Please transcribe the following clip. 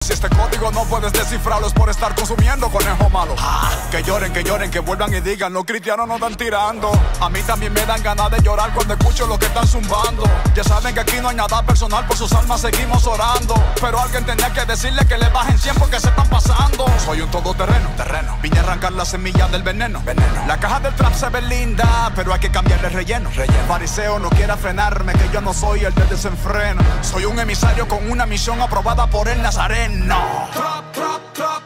Si este código no puedes descifrarlo es por estar consumiendo conejo malo. Que lloren, que vuelvan y digan, los cristianos no están tirando. A mí también me dan ganas de llorar cuando escucho lo que están zumbando. Ya saben que aquí no hay nada personal, por sus almas seguimos orando. Pero alguien tenía que decirle que le bajen 100 porque se están pasando. Soy un todoterreno, vine a arrancar la semilla del veneno. La caja del trap se ve linda, pero hay que cambiarle el relleno. Fariseo no quiera frenarme, que yo no soy el del desenfreno. Soy un emisario con una misión aprobada por el Nazareno. Trap, trap, trap.